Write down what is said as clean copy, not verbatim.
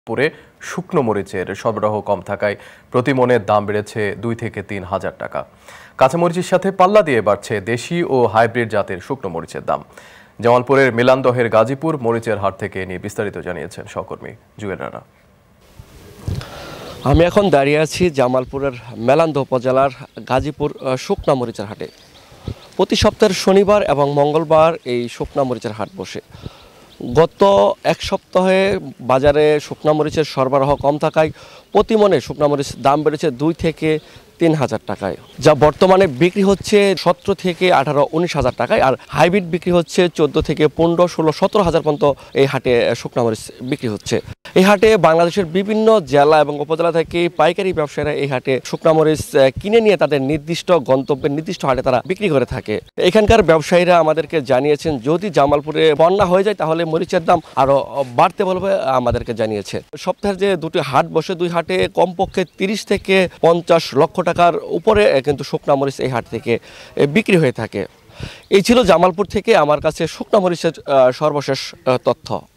পুরে শুকনো মরিচের সরবরাহ কম থাকায় প্রতি মনের দাম বেড়েছে 2 থেকে 3 হাজার টাকা। কাঁচামরিচের সাথে পাল্লা দিয়ে বাড়ছে দেশি ও হাইব্রিড জাতের শুকনো মরিচের দাম। জামালপুরের মেলান্দহের গাজীপুর মরিচের হাট থেকে নিয়ে বিস্তারিত জানিয়েছেন সহকর্মী জুয়েল রানা। আমি এখন দাঁড়িয়ে আছি জামালপুরের মেলান্দহ উপজেলার গাজীপুর শুকনা মরিচের হাটে। প্রতি সপ্তাহের শনিবার এবং মঙ্গলবার এই শুকনা মরিচের হাট বসে। গত এক সপ্তাহে বাজারে শুকনা মরিচের সরবরাহ কম থাকায় প্রতি মনে শুকনা মরিচ দাম বেড়েছে 2 থেকে 3 হাজার টাকায়, যা বর্তমানে বিক্রি হচ্ছে 17 থেকে 18-19 হাজার টাকায়। আর হাইব্রিড বিক্রি হচ্ছে 14 থেকে 15-16-17 হাজার পর্যন্ত এই হাটে শুকনা মরিচ বিক্রি হচ্ছে। এই হাটে বাংলাদেশের বিভিন্ন জেলা এবং উপজেলা থেকে পাইকারি ব্যবসায়ীরা এই হাটে শুকনা মরিচ কিনে নিয়ে তাদের নির্দিষ্ট গন্তব্যের নির্দিষ্ট হাটে তারা বিক্রি করে থাকে। এখানকার ব্যবসায়ীরা আমাদেরকে জানিয়েছেন যদি জামালপুরে বন্যা হয়ে যায় তাহলে মরিচের দাম আরো বাড়তে বলবে আমাদেরকে জানিয়েছে। সপ্তাহের যে দুটি হাট বসে, দুই হাটে কমপক্ষে 30 থেকে 50 লক্ষ টাকার উপরে কিন্তু শুকনা মরিচ এই হাট থেকে বিক্রি হয়ে থাকে। এই ছিল জামালপুর থেকে আমার কাছে শুকনা মরিচের সর্বশেষ তথ্য।